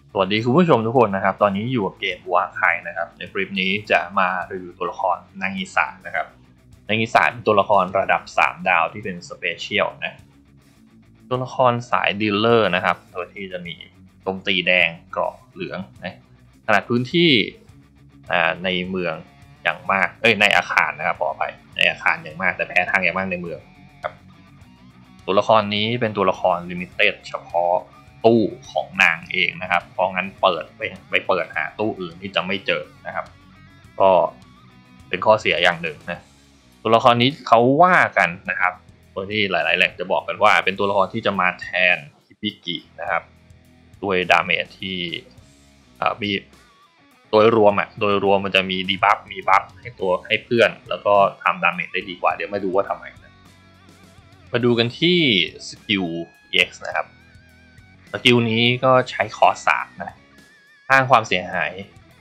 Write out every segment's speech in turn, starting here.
สวัสดีคุณผู้ชมทุกคนนะครับตอนนี้อยู่กับเกมวาไคนะครับในคลิปนี้จะมารีวิวตัวละครนางอีสานนะครับนางอีสานเป็นตัวละครระดับ3ดาวที่เป็นสเปเชียลนะตัวละครสายดีลเลอร์นะครับโดยที่จะมีโจมตีแดงเกราะเหลืองนะขนาดพื้นที่ในเมืองอย่างมากในอาคารนะครับขอไปในอาคารอย่างมากแต่แพ้ทางอย่างมากในเมืองครับตัวละครนี้เป็นตัวละครลิมิเต็ดเฉพาะตู้ของนางเองนะครับเพราะงั้นเปิดไปเปิดหาตู้อื่นที่จะไม่เจอนะครับก็เป็นข้อเสียอย่างหนึ่งนะตัวละครนี้เขาว่ากันนะครับตัวที่หลายๆแหล่งจะบอกกันว่าเป็นตัวละครที่จะมาแทนฮิบิกินะครับด้วยดาเมจที่มีโดยรวมมันจะมีดีบัฟมีบัฟให้เพื่อนแล้วก็ทำดาเมจได้ดีกว่าเดี๋ยวมาดูว่าทำไมนะมาดูกันที่สกิล EX นะครับสกิลนี้ก็ใช้คอร์ส3นะสร้างความเสียหาย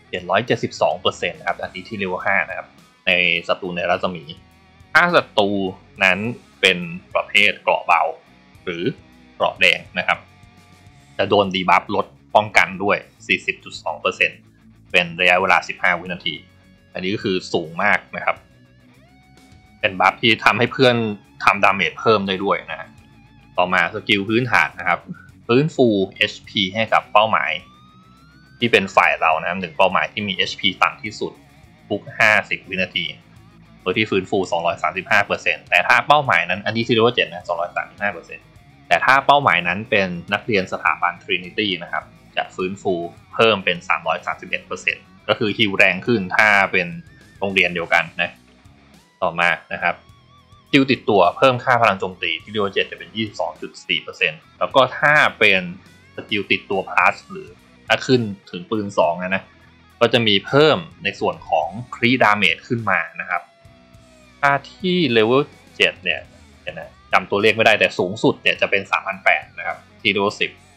772% นะครับอันนี้ที่เลเวล5นะครับในศัตรูในรัศมีถ้าศัตรูนั้นเป็นประเภทเกราะเบาหรือเกราะแดงนะครับจะโดนดีบัฟลดป้องกันด้วย 40.2% เป็นระยะเวลา15วินาทีอันนี้ก็คือสูงมากนะครับเป็นบัฟที่ทำให้เพื่อนทำดาเมจเพิ่มได้ด้วยนะต่อมาสกิลพื้นฐานนะครับฟื้นฟู HP ให้กับเป้าหมายที่เป็นฝ่ายเรานะ1เป้าหมายที่มี HP ต่ำที่สุดทุก50วินาทีโดยที่ฟื้นฟู 235% แต่ถ้าเป้าหมายนั้นอันนี้ที่เรียกว่า7นะ 235% แต่ถ้าเป้าหมายนั้นเป็นนักเรียนสถาบัน Trinity นะครับจะฟื้นฟูเพิ่มเป็น 331% ก็คือฮิลแรงขึ้นถ้าเป็นโรงเรียนเดียวกันนะต่อมานะครับสกิลติดตัวเพิ่มค่าพลังโจมตีที่เรียกว่า7จะเป็น 22.4% แล้วก็ถ้าเป็นสกิลติดตัว plus หรือถ้าขึ้นถึงปืน2นะก็จะมีเพิ่มในส่วนของครีดาเมจขึ้นมานะครับถ้าที่เลเวล7เนี่ยจำตัวเลขไม่ได้แต่สูงสุดเนี่ยจะเป็น 3,800 นะครับที่เลเวล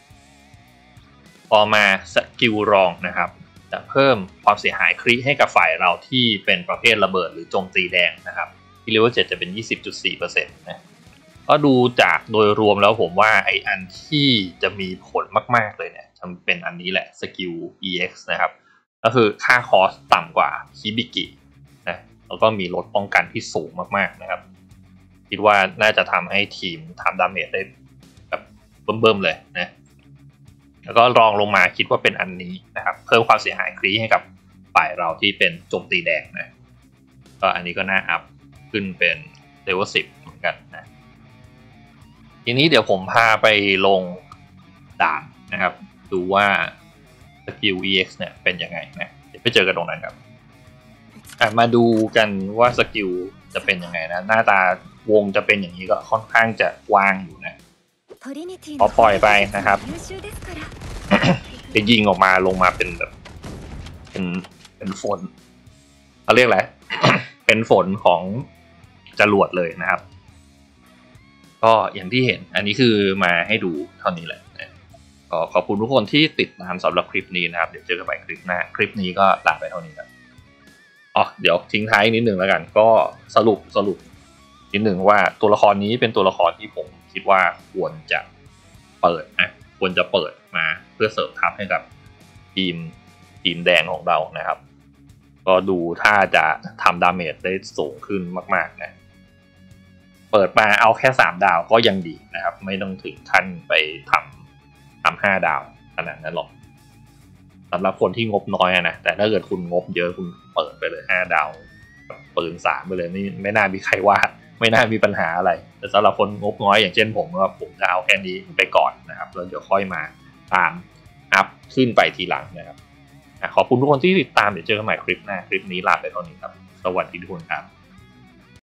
10พอมาสกิลรองนะครับจะเพิ่มความเสียหายครีให้กับฝ่ายเราที่เป็นประเภทระเบิดหรือโจมตีแดงนะครับที่เลเวล7จะเป็น 20.4% นะก็ดูจากโดยรวมแล้วผมว่าไออันที่จะมีผลมากๆเลยเนี่ยจะเป็นอันนี้แหละสกิล EX นะครับก็คือค่าคอสต่ำกว่าฮิบิกินะแล้วก็มีลดป้องกันที่สูงมากๆนะครับคิดว่าน่าจะทำให้ทีมทำดาเมจได้แบบเบิ่มๆเลยนะแล้วก็รองลงมาคิดว่าเป็นอันนี้นะครับเพิ่มความเสียหายครีให้กับฝ่ายเราที่เป็นโจมตีแดงนะก็อันนี้ก็น่าอัพขึ้นเป็นเลเวล10เหมือนกันนะทีนี้เดี๋ยวผมพาไปลงด่านนะครับดูว่าสกิล EX เนี่ยเป็นยังไงนะเดี๋ยวไปเจอกันตรงนั้นครับมาดูกันว่าสกิลจะเป็นยังไงนะหน้าตาวงจะเป็นอย่างนี้ก็ค่อนข้างจะกว้างอยู่นะพอปล่อยไปนะครับจะยิงออกมาลงมาเป็นแบบเป็นฝนเขาเรียกอะไร เป็นฝนของจรวดเลยนะครับก็อย่างที่เห็นอันนี้คือมาให้ดูเท่านี้แหละก็ขอบคุณทุกคนที่ติดตามสำหรับคลิปนี้นะครับเดี๋ยวเจอกันใหม่คลิปหน้าคลิปนี้ก็ลาไปเท่านี้ครับเดี๋ยวทิ้งท้ายนิดนึงแล้วกันก็สรุปนิดนึงว่าตัวละครนี้เป็นตัวละครที่ผมคิดว่าควรจะเปิดมาเพื่อเสริมทัพให้กับทีมแดงของเรานะครับก็ดูถ้าจะทำดาเมจได้สูงขึ้นมากๆนะเปิดมาเอาแค่3ดาวก็ยังดีนะครับไม่ต้องถึงขั้นไปทำ5ดาวขนาดนั้นหรอกสำหรับคนที่งบน้อยนะแต่ถ้าเกิดคุณงบเยอะคุณเปิดไปเลย5ดาวปืน3ไปเลยนี่ไม่น่ามีใครว่าไม่น่ามีปัญหาอะไรแต่สำหรับคนงบน้อยอย่างเช่นผมก็ผมจะเอาแค่นี้ไปก่อนนะครับแล้วเดี๋ยวค่อยมาตามอัพขึ้นไปทีหลังนะครับขอบคุณทุกคนที่ติดตามเดี๋ยวเจอกันใหม่คลิปหน้าคลิปนี้ลาไปเท่านี้ครับสวัสดีทุกคนครับ